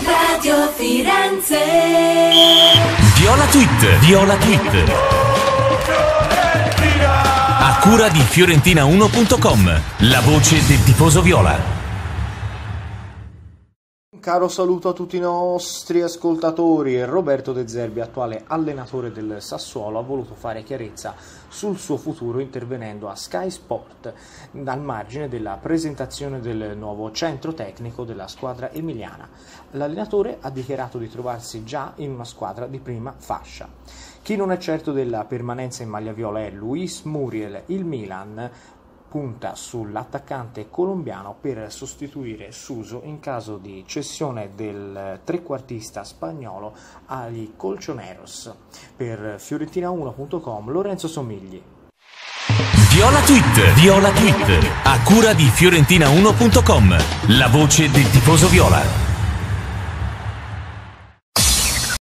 Radio Firenze. Viola Tweet. A cura di Fiorentina1.com, la voce del tifoso viola. Un caro saluto a tutti i nostri ascoltatori. Roberto De Zerbi, attuale allenatore del Sassuolo, ha voluto fare chiarezza sul suo futuro intervenendo a Sky Sport al margine della presentazione del nuovo centro tecnico della squadra emiliana. L'allenatore ha dichiarato di trovarsi già in una squadra di prima fascia. Chi non è certo della permanenza in maglia viola è Luis Muriel. Il Milan punta sull'attaccante colombiano per sostituire Suso in caso di cessione del trequartista spagnolo ai Colchoneros. Per Fiorentina1.com, Lorenzo Somigli. Viola Tweet, a cura di Fiorentina1.com, la voce del tifoso viola.